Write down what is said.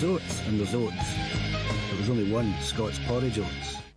There's oats and there's oats, but there's only one Scots porridge oats.